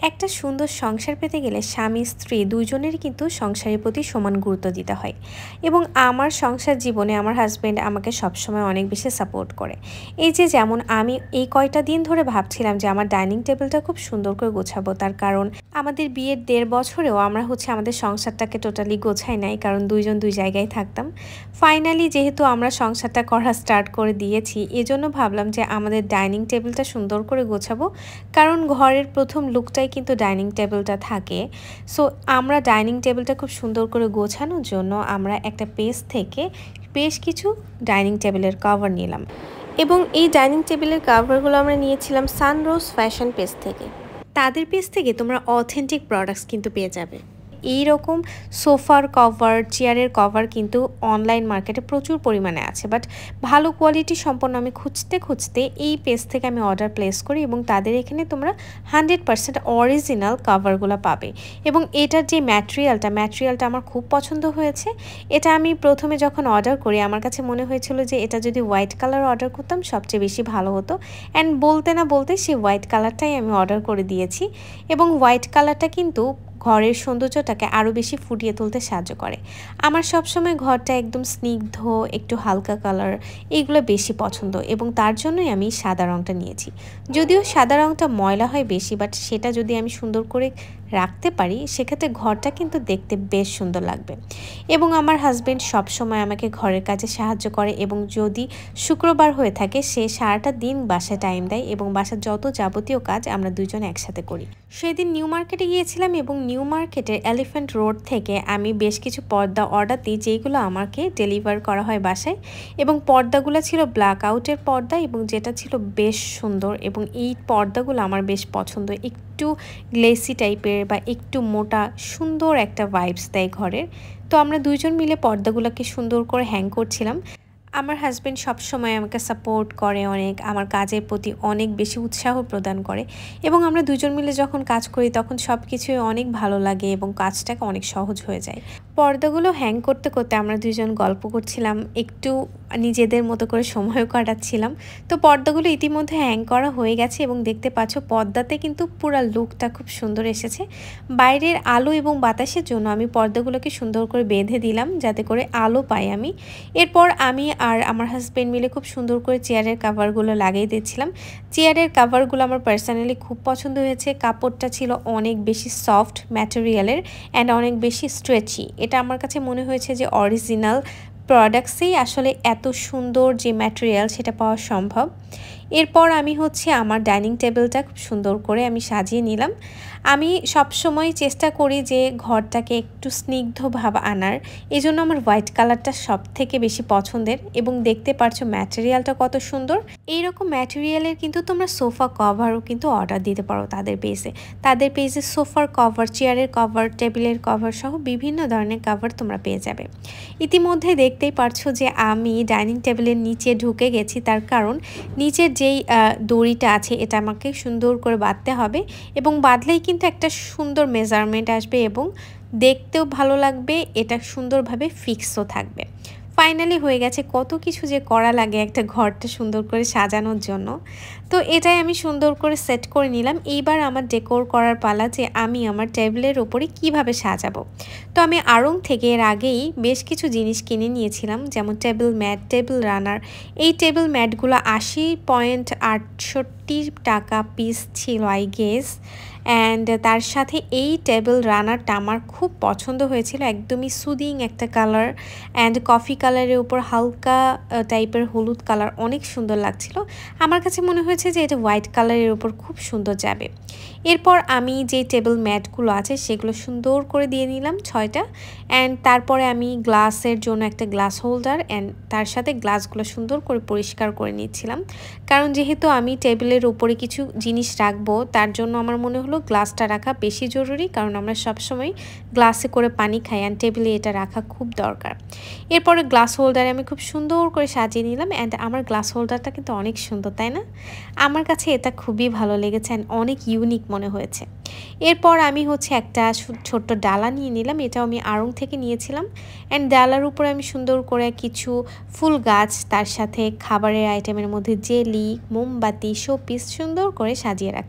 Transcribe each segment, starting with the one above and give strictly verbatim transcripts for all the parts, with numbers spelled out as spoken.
একটা সুন্দর সংসার পেতে গেলে স্বামী স্ত্রী দুইজনেরই কিন্তু সংসারের প্রতি সমান গুরুত্ব দিতে হয় এবং আমার সংসার জীবনে আমার হাজব্যান্ড আমাকে সবসময় অনেক বেশি সাপোর্ট করে। এই যে যেমন আমি এই কয়টা দিন ধরে ভাবছিলাম যে আমার ডাইনিং টেবিলটা খুব সুন্দর করে গোছাবো, তার কারণ আমাদের বিয়ের দেড় বছরেও আমরা হচ্ছে আমাদের সংসারটাকে টোটালি গোছাই নাই, কারণ দুইজন দুই জায়গায় থাকতাম। ফাইনালি যেহেতু আমরা সংসারটা করা স্টার্ট করে দিয়েছি, এজন্য ভাবলাম যে আমাদের ডাইনিং টেবিলটা সুন্দর করে গোছাবো, কারণ ঘরের প্রথম লুকটাই কিন্তু ডাইনিং টেবিলটা থাকে। সো আমরা ডাইনিং টেবিলটা খুব সুন্দর করে গোছানোর জন্য আমরা একটা পেজ থেকে বেশ কিছু ডাইনিং টেবিলের কভার নিলাম এবং এই ডাইনিং টেবিলের কভারগুলো আমরা নিয়েছিলাম সানরোজ ফ্যাশন পেজ থেকে। তাদের পেজ থেকে তোমরা অথেন্টিক প্রোডাক্টস কিন্তু পেয়ে যাবে। এই রকম সোফার কভার, চেয়ারের কভার কিন্তু অনলাইন মার্কেটে প্রচুর পরিমাণে আছে, বাট ভালো কোয়ালিটি সম্পন্ন আমি খুঁজতে খুঁজতে এই পেজ থেকে আমি অর্ডার প্লেস করি এবং তাদের এখানে তোমরা হান্ড্রেড পারসেন্ট অরিজিনাল কভারগুলো পাবে। এবং এটার যে ম্যাটেরিয়ালটা ম্যাটেরিয়ালটা আমার খুব পছন্দ হয়েছে। এটা আমি প্রথমে যখন অর্ডার করি আমার কাছে মনে হয়েছিল যে এটা যদি হোয়াইট কালার অর্ডার করতাম সবচেয়ে বেশি ভালো হতো, অ্যান্ড বলতে না বলতে সেই হোয়াইট কালারটাই আমি অর্ডার করে দিয়েছি। এবং হোয়াইট কালারটা কিন্তু ঘরের সৌন্দর্যটাকে আরও বেশি ফুটিয়ে তুলতে সাহায্য করে। আমার সবসময় ঘরটা একদম স্নিগ্ধ, একটু হালকা কালার, এইগুলো বেশি পছন্দ এবং তার জন্যই আমি সাদা রঙটা নিয়েছি। যদিও সাদা রঙটা ময়লা হয় বেশি, বাট সেটা যদি আমি সুন্দর করে রাখতে পারি সেক্ষেত্রে ঘরটা কিন্তু দেখতে বেশ সুন্দর লাগবে। এবং আমার হাজব্যান্ড সবসময় আমাকে ঘরের কাজে সাহায্য করে এবং যদি শুক্রবার হয়ে থাকে সে সারাটা দিন বাসায় টাইম দেয় এবং বাসার যত যাবতীয় কাজ আমরা দুজন একসাথে করি। সেদিন নিউ মার্কেটে গিয়েছিলাম এবং নিউ মার্কেটের এলিফ্যান্ট রোড থেকে আমি বেশ কিছু পর্দা অর্ডার দিই যেগুলো আমাকে ডেলিভার করা হয় বাসায়। এবং পর্দাগুলো ছিল ব্ল্যাক আউটের পর্দা এবং যেটা ছিল বেশ সুন্দর, এবং এই পর্দাগুলো আমার বেশ পছন্দ। একটু গ্লেসি টাইপের বা একটু মোটা, সুন্দর একটা ভাইবস দেয় ঘরের। তো আমরা দুইজন মিলে পর্দাগুলোকে সুন্দর করে হ্যাং করছিলাম। আমার হাজব্যান্ড সবসময় আমাকে সাপোর্ট করে অনেক, আমার কাজের প্রতি অনেক বেশি উৎসাহ প্রদান করে এবং আমরা দুজন মিলে যখন কাজ করি তখন সব কিছুই অনেক ভালো লাগে এবং কাজটাকে অনেক সহজ হয়ে যায়। পর্দাগুলো হ্যাং করতে করতে আমরা দুজন গল্প করছিলাম, একটু নিজেদের মতো করে সময়ও কাটাচ্ছিলাম। তো পর্দাগুলো ইতিমধ্যে হ্যাং করা হয়ে গেছে এবং দেখতে পাচ্ছ পর্দাতে কিন্তু পুরো লুকটা খুব সুন্দর এসেছে। বাইরের আলো এবং বাতাসের জন্য আমি পর্দাগুলোকে সুন্দর করে বেঁধে দিলাম যাতে করে আলো পাই আমি। এরপর আমি আর আমার হাজব্যান্ড মিলে খুব সুন্দর করে চেয়ারের কাভারগুলো লাগিয়ে দিচ্ছিলাম। চেয়ারের কাভারগুলো আমার পার্সোনালি খুব পছন্দ হয়েছে। কাপড়টা ছিল অনেক বেশি সফট ম্যাটেরিয়ালের অ্যান্ড অনেক বেশি স্ট্রেচি। এটা আমার কাছে মনে হয়েছে যে অরিজিনাল প্রোডাক্টসেই আসলে এত সুন্দর যে ম্যাটেরিয়াল সেটা পাওয়া সম্ভব। এরপর আমি হচ্ছে আমার ডাইনিং টেবিলটা খুব সুন্দর করে আমি সাজিয়ে নিলাম। আমি সবসময় চেষ্টা করি যে ঘরটাকে একটু স্নিগ্ধ ভাব আনার, এই জন্য আমার হোয়াইট কালারটা সব থেকে বেশি পছন্দের। এবং দেখতে পারছো ম্যাটেরিয়ালটা কত সুন্দর। এইরকম ম্যাটেরিয়ালের কিন্তু তোমরা সোফা কভারও কিন্তু অর্ডার দিতে পারো তাদের পেজে। তাদের পেজে সোফার কভার, চেয়ারের কভার, টেবিলের কভার সহ বিভিন্ন ধরনের কভার তোমরা পেয়ে যাবে। ইতিমধ্যে দেখতেই পারছো যে আমি ডাইনিং টেবিলের নিচে ঢুকে গেছি, তার কারণ নিচের যেই দড়িটা আছে এটা আমাকে সুন্দর করে বাঁধতে হবে এবং বাঁধলেই কিন্তু একটা সুন্দর মেজারমেন্ট আসবে এবং দেখতেও ভালো লাগবে, এটা সুন্দরভাবে ফিক্সও থাকবে। ফাইনালি হয়ে গেছে। কত কিছু যে করা লাগে একটা ঘরটা সুন্দর করে সাজানোর জন্য। তো এটাই আমি সুন্দর করে সেট করে নিলাম। এইবার আমার ডেকোর করার পালা যে আমি আমার টেবিলের ওপরে কিভাবে সাজাবো। তো আমি আড়ং থেকে এর আগেই বেশ কিছু জিনিস কিনে নিয়েছিলাম, যেমন টেবিল ম্যাট, টেবিল রানার। এই টেবিল ম্যাটগুলো আশি পয়েন্ট আটষট্টি টাকা পিস ছিল আই গেস। অ্যান্ড তার সাথে এই টেবিল রানারটা আমার খুব পছন্দ হয়েছিল, একদমই সুদিং একটা কালার অ্যান্ড কফি কালারের উপর হালকা টাইপের হলুদ কালার, অনেক সুন্দর লাগছিল। আমার কাছে মনে হয়েছে যে এটা হোয়াইট কালারের উপর খুব সুন্দর যাবে। এরপর আমি যে টেবিল ম্যাটগুলো আছে সেগুলো সুন্দর করে দিয়ে নিলাম ছয়টা। অ্যান্ড তারপরে আমি গ্লাসের জন্য একটা গ্লাস হোল্ডার অ্যান্ড তার সাথে গ্লাসগুলো সুন্দর করে পরিষ্কার করে নিচ্ছিলাম, কারণ যেহেতু আমি টেবিলের উপরে কিছু জিনিস রাখবো তার জন্য আমার মনে হলো গ্লাসটা রাখা বেশি জরুরি, কারণ আমরা সবসময় গ্লাসে করে পানি খাই অ্যান্ড টেবিলে এটা রাখা খুব দরকার। এরপরে গ্লাস হোল্ডারে আমি খুব সুন্দর করে সাজিয়ে নিলাম অ্যান্ড আমার গ্লাস হোল্ডারটা কিন্তু অনেক সুন্দর, তাই না? আমার কাছে এটা খুবই ভালো লেগেছে অ্যান্ড অনেক ইউনিক মনে হয়েছে। এরপর আমি হচ্ছে একটা ছোট্ট ডালা নিয়ে নিলাম, এটাও আমি আড়ং থেকে নিয়েছিলাম। অ্যান্ড ডালার উপরে আমি সুন্দর করে কিছু ফুল গাছ, তার সাথে খাবারের আইটেমের মধ্যে জেলি, মোমবাতি, শোপিস সুন্দর করে সাজিয়ে রাখলাম।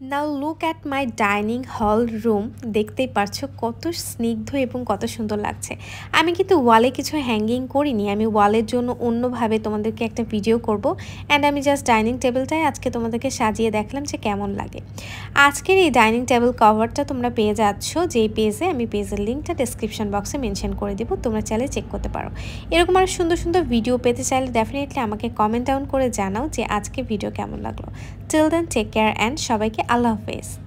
Now look at my dining hall room. দেখতেই পারছো কত স্নিগ্ধ এবং কত সুন্দর লাগছে। আমি কিন্তু ওয়ালে কিছু হ্যাঙ্গিং করিনি, আমি ওয়ালের জন্য অন্যভাবে তোমাদেরকে একটা ভিডিও করব। অ্যান্ড আমি জাস্ট ডাইনিং টেবিলটাই আজকে তোমাদেরকে সাজিয়ে দেখলাম যে কেমন লাগে। আজকের এই ডাইনিং টেবিল কভারটা তোমরা পেয়ে যাচ্ছ যেই পেজে, আমি পেজের লিঙ্কটা ডেসক্রিপশন বক্সে মেনশন করে দেবো, তোমরা চাইলে চেক করতে পারো। এরকম আরও সুন্দর সুন্দর ভিডিও পেতে চাইলে ডেফিনেটলি আমাকে কমেন্ট ডাউন করে জানাও যে আজকে ভিডিও কেমন লাগলো। Till then take care and সবাইকে আল্লাহ হাফেজ।